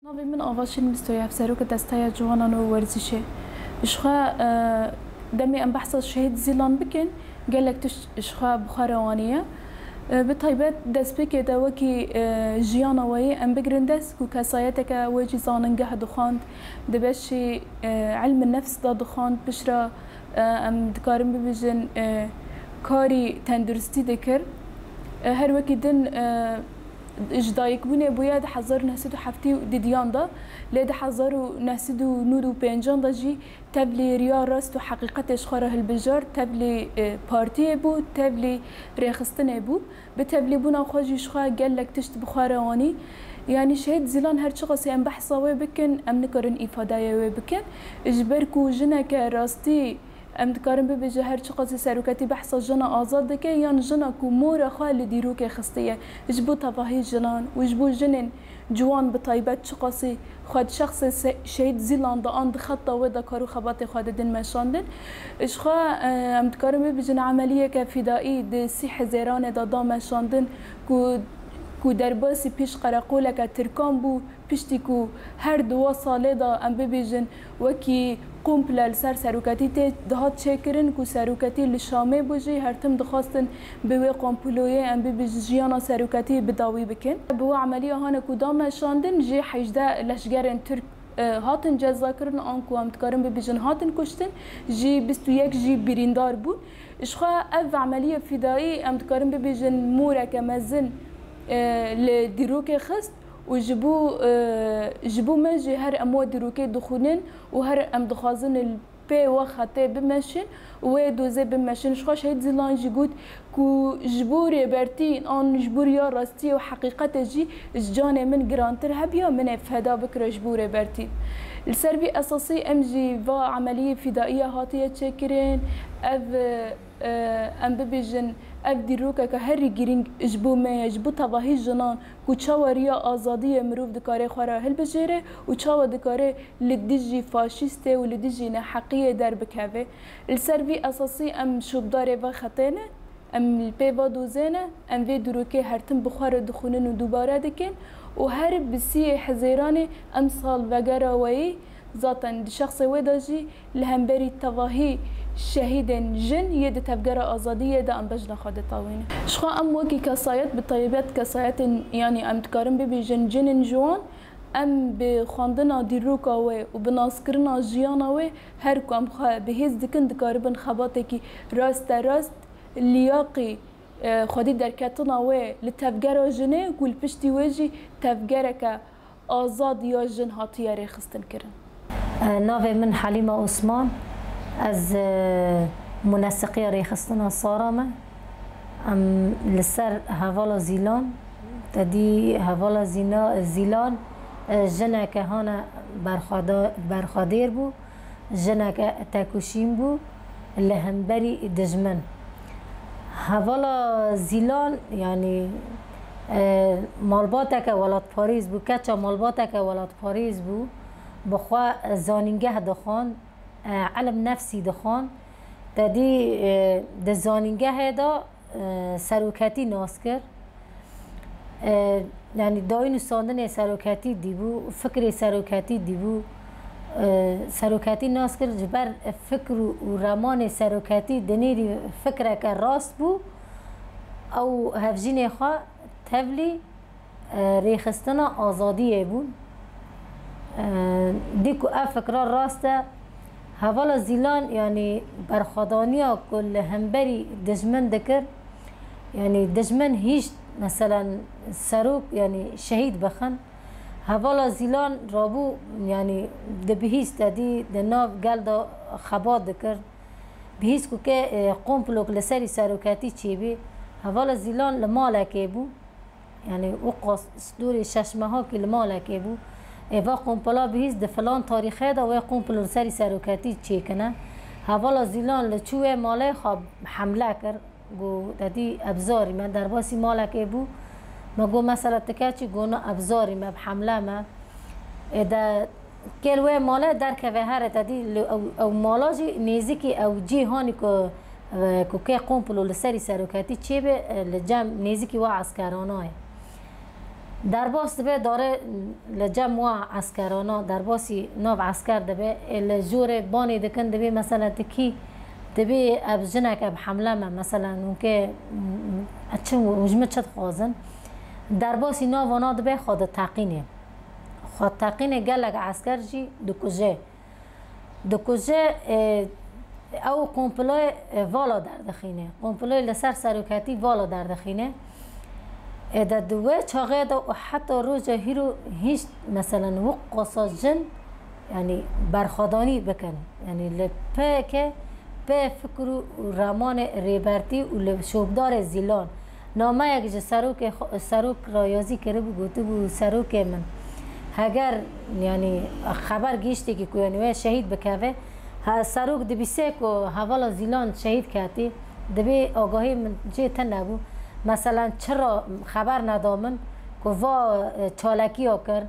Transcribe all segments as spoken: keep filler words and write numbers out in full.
نابي من آواشين مستويا في سروك دستايا جوانا نو ورزشة إشخاء دمي أم بحث شهيد زيلان بكن قالك تش إشخاء بخاروانية بطيبات دست بكي داوكي جيانا وي أم بقرندس كو كاسايتك ويجي زاننجه دخاند دبشي علم النفس دا دخاند بشرا أم دكارم ببجن كاري تندرستي دكر هر وكي دن إجدايك بني بويا ده حزر نهسدو حفتي ديديان ده لده حزرو نهسدو نودو بينجان ده جي تبلي ريال راست وحقيقتش خاره البجار تبلي بارتي بو تبلي ريخستن بو بتبلي بونا خواجي شخا قال لك تشت بخارواني يعني شهيد زيلان هر شخص ام بحثا وي بكن ام نكرن افاده وي بكن اجبركو جنك راستي ام دكارن ببجه هر شخص سروكتي بحثا جنا آزاد دكه یان جنا کو مور خال دیروک خستیه اجبو تفاهی جنان وجبو جنن جوان بطيبات شخصي خد شخص شهيد زيلان دا اند خطه ودا كارو خبات خد دن مشاندن اشخا ام دكارن ببجه عمليه كفدائي د سی حزیران دا دا مشاندن کو کو درباسی پیش قرقوله که ترکان بو پشتی کو هر دو ساله دا ام ببیجن وکی قومپل سر سروکتی ته دهات چکرن کو سروکتی لشامه بوجی هر تم دخواستن به قومپلوی ام ببیج جیانا سروکتی بداوی بکن بو عملیه هانه کو دام شاندن جی حجده لشگرن ترک هاتن جزا کرن آنکو هم تکارن ببیجن هاتن کشتن جی بیست و یک جی بریندار بود اشخا اف عملیه فدایی ام تکارن ببیجن موره که مزن لديروكي خست وجبو جبو ماجي هر امو ديروكي دخونن وهر ام دخازن البي وخاتي بمشن ودوزي بمشن شخا شهيد زيلان جي قوت كو جبوري برتين ان جبوريا راستي وحقيقة جي جاني من جرانتر هبيا من افهدا بكرة جبوري برتين السربي اساسي ام جي فا عملية فدائية هاتية تشكرين اف ام ببيجن اف ديروكا كهري جيرينج اجبو ما اجبو تباهي جنان كو تشاوريا ازاديه مروف دكاري خورا هلبجيره و تشاو دكاري لديجي فاشيسته ولديجي نحقيه دربكافه السربي اساسي ام شوبداري و خطينه ام البيفا دوزينه ام في دروكي هرتم بخار دخونن و دوباره دكن و هر بسي حزيراني ام صال وغرا وي ذاتا شخص وداجي لهمبري تواهي شهيدا جن يد تبقرة أزادية دا أم بجنا خاد طاوينة شخا أم وكي كسايات بالطيبات كسايات يعني أم تكارن ببي جن جن جوان أم بخاندنا ديروكا وي وبناسكرنا جيانا وي هركو أم خا بهيز دكن دكاربن خباتكي راست راست لياقي خادي دركاتنا وي لتبقرة جنه كل بشتي ويجي تبقرة كأزاد يا جن هاتيا ريخستن كرن نافي من حليمة عثمان از منسقية ريخستنا صارمة ام لسر هوالا زيلان تدي هوالا زينا زيلان جنا كهانا برخادير بو جنا كتاكوشين بو اللي همبري دجمن هوالا زيلان يعني مالباتك ولاد باريس بو كاتشا مالباتك ولاد باريس بو بخوا زانينجه دخان علم نفسي دخان تدي ده زانينجه هذا سروكاتي ناسكر يعني داين ساندن سروكاتي ديبو فكر سروكاتي ديبو سروكاتي ناسكر جبر فكر ورمان سروكاتي دنيري فكرك راست بو او هفجيني خا تبلي ريخستنا آزادية بون ديكو افكرا راسته هوالا زيلان يعني برخدانيا كل همبري دجمن دكر يعني دجمن هيش مثلا سروك يعني شهيد بخن هوالا زيلان رابو يعني دبهيس تدي دناف قال دا خبات دكر بهيس كو كي قومبلوك لسري سروكاتي تشيبي هوالا زيلان لمالك بو يعني وقص صدوري ششمها كي لمالك بو ايوا قومپلا بهیز د فلان تاریخه دا و قومپل سری سروکاتی چیکنه هوالا زیلان لچوه ماله خواب حمله کر گو دادی ابزاری من در باسی ماله که بو ما گو مثلا تکاچی گونا ابزاری ما بحمله ما دا کلوه ماله در که هر دادی او, او مالاجی نیزی او جی هانی که کو که قومپل سری سروکاتی چی به لجام نیزی که و عسکرانای درباس دبه داره لجمع عسکرانا درباسی ناو عسکر دبه الجور بانی دکن دبه مثلا تکی دبه اب جنک اب حمله ما مثلا اونکه اچم وجمت شد خوازن درباسی ناو وانا دبه خود تاقینه خود تاقینه گلگ عسکر جی دکوزه دکوزه او کمپلای والا در دخینه کمپلای لسر سروکتی والا در دخینه در دوه چاقه دا حتی روز هیرو هیچ مثلا وقصا جن یعنی برخادانی بکن یعنی لپه که به فکر و رمان ریبرتی و لشوبدار زیلان نامه یک جه سروک سروک رایازی کرده بو گوته بو سروک من اگر یعنی خبر گیشتی که که یعنی شهید بکوه سروک دبیسه که حوالا زیلان شهید کردی دبی آگاهی من جه تن نبو مثلا چرا خبر ندامن که وا چالکی ها کرد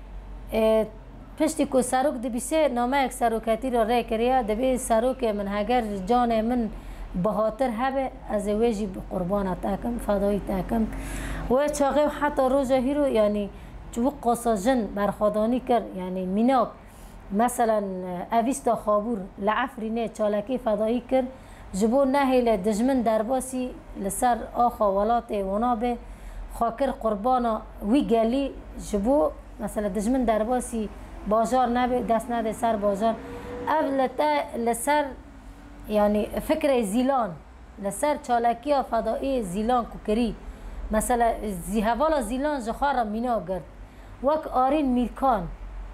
پشتی که سروک دبیسه نامه یک سروکتی را ری کریه دبی سروک من اگر جان من بهاتر هبه از ویجی قربان تاکم فدایی تاکم و چاقه حتی روز هیرو یعنی چو قصا جن برخادانی کرد یعنی میناک مثلا اویستا خابور لعفرینه چالکی فدایی کرد جبو نهیل دجمن درباسی لسر آخا ولات ونابه خاکر قربانا وی گلی جبو مثلا دجمن درباسی بازار نبه دست نده سر بازار اولتا لسر یعنی فکر زیلان لسر چالکی ها فدایی زیلان کری مثلا زی حوالا زیلان جخار مینا گرد وک آرین میرکان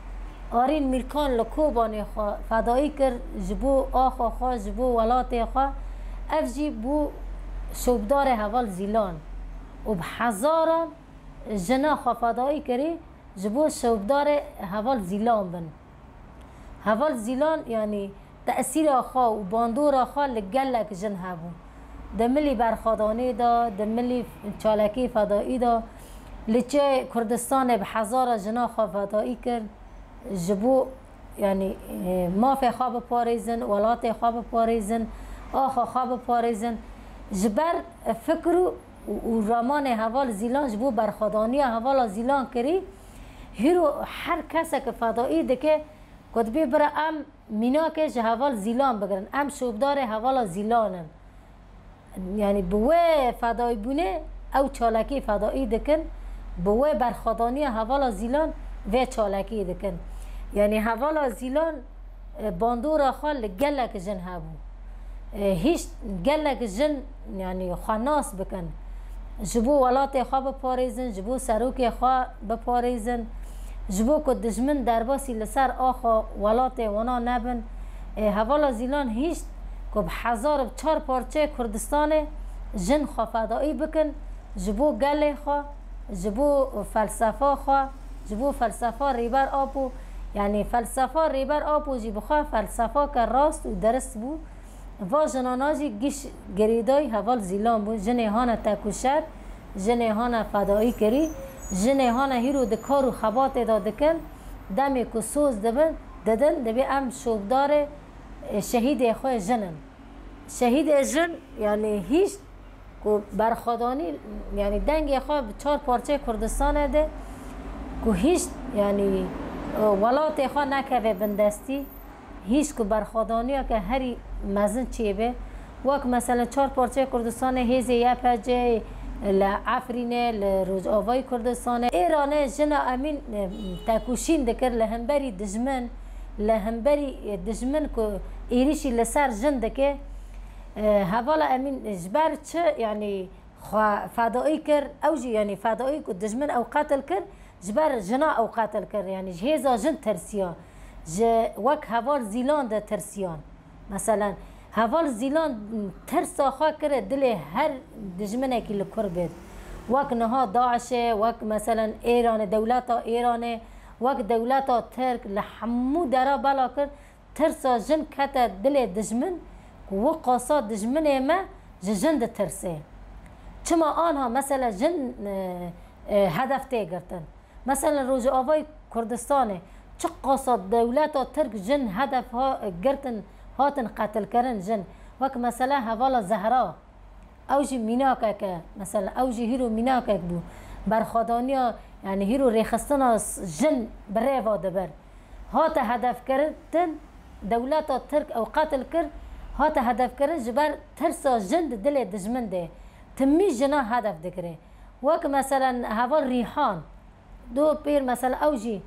آرین میرکان لکوبان خوا فدایی کرد جبو آخا خوا جبو ولات خوا افجی بو شوبدار حوال زیلان و بحزاران جنا خوا فدایی کری جبو شوبدار حوال زیلان بن حوال زیلان یعنی تأثیر آخا و باندور آخا لگلک جن هبو دملی برخادانه دا دملی چالکی فدایی دا لچه کردستان بحزار جنا خوا فدایی کرد جبو یعنی ماف خواب پاریزن ولات خواب پاریزن آخا خواب پاریزن جبر فکر و رمان حوال زیلان جبو برخادانی حوال زیلان کری هیرو هر کسی که فدایی دکه کتبی برای ام مینا که حوال زیلان بگرن ام شوبدار حوال زیلانن یعنی بوه فدایی بونه او چالکی فدایی دکن بوه برخادانی حوال زیلان و چالکی دکن یعنی حوالا زیلان باندور خال گلک جن هبو هیچ گلک جن یعنی خناس بکن جبو ولات خواه بپاریزن جبو سروک خواه بپاریزن جبو که دجمن درباسی لسر آخا ولات ونا نبن حوالا زیلان هیچ که بحزار بچار پارچه کردستان جن خواه فدایی بکن جبو گل خواه جبو فلسفه خواه جبو فلسفه ریبر آبو یعنی فلسفه ریبر آبو جی بخواه فلسفه که راست و درست بو و جناناجی گیش گریدای حوال زیلان بو جنه هانا تکوشد جنه هانا فدایی کری جنه هانا هیرو دکار و خبات دادکن دمی که سوز دبن ددن دبی ام شوبدار شهید خواه جنن شهید جن یعنی هیچ که برخادانی یعنی دنگ خواه چار پارچه کردستان ده که هیچ یعنی ولات خواه نکوه بندستی هیچ که برخادانی که هری مزن چیه به وقت مثلا چار پارچه کردستان هیزه یه پجه لعفرینه لروج آوای کردستان ایرانه جنا امین تکوشین دکر لهمبری دجمن لهمبری دجمن که ایریشی لسر جن دکه حوالا امین جبر چه یعنی فدایی کر او جی یعنی فدایی که دجمن او قتل کر جبر جنا او قتل کر یعنی هیزا جن ترسیان ج وک حوال زیلان ده ترسیان مثلا حوال زیلان ترس آخوا کرده دل هر دجمنه که لکر بید وک نها داعشه وک مثلا ایران دولتا ایرانه وک دولتا ترک لحمو درا بلا کرد ترسا جن کتا دل دجمن و قاصا دجمنه ما جن ده ترسه چما آنها مثلا جن هدف تیگرتن مثلا روز آوای کردستانه چه قاصد دولت ترک جن هدف ها گرتن هاتن قتل کردن جن وک مثلا حوالا زهرا اوجی میناکه که مثلا اوجی هیرو میناکه بو برخادانیا يعني هيرو ريخستنا جن بريفا دبر هات هدف كرتن دولات ترك او قاتل كر هات هدف كرن جبر ترسا جند دل دجمن ده تمي جنا هدف دكره وك مثلا هوا ريحان دو بير مثلا اوجي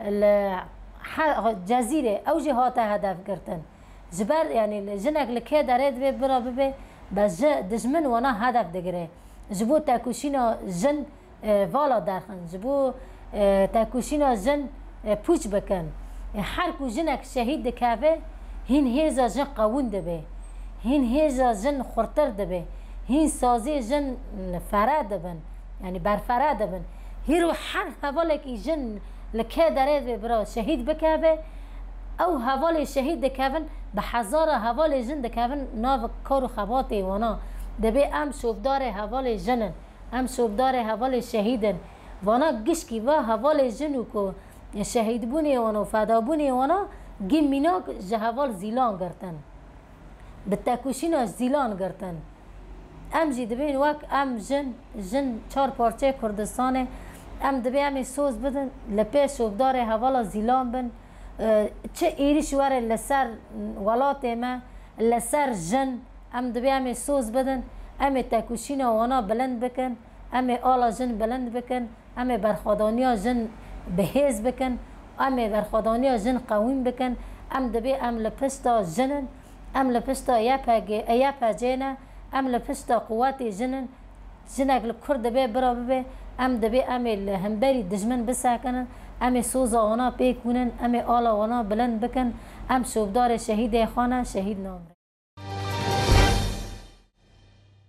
الجزيره اوجي هات هدف كرتن جبر يعني جنك لكي داريد بي برا بي بس دجمن وانا هدف دكره جبو تاكوشينا جن والا درخن جبو تاكوشينا جن پوچ بکن هر کو جنك شهيد دكافه هين هيزا جن قاون دبه هين هيزا جن خورتر دبه هين سازي جن فراد دبن يعني بر فراد دبن هيرو حر هوالك جن لكي داريد برا شهيد بكافه او هوال شهيد دكافن بحزار هوال جن دكافن ناف كارو خباتي وانا دبه ام شوفدار هوال جنن ام شوفدار هوال شهيدن وانا گشکی و هوال جنو کو شهید بونی وانا فدا بونی وانا گیم میناک جهوال زیلان گرتن به تکوشینا زیلان گرتن ام جی دبین وک ام جن جن چهار پارچه کردستانه ام دبی امی سوز بدن لپی شوفدار هوالا زیلان بن چه ایریش واره لسر ولات ما لسر جن ام دبی امی سوز بدن امی تکوشینا وانا بلند بکن امی آلا جن بلند بکن امی برخوادانیا جن بهیز بکن امی برخوادانیا جن قویم بکن ام دبی ام لپستا جنن ام لپستا یا پاجینا ام لپستا قوات جنن جنک لکرد بی برا بی ام دبی امی لهمبری دجمن بساکنن امی سوزا وانا پیکونن امی آلا وانا بلند بکن ام شوفدار شهید خانه شهید نام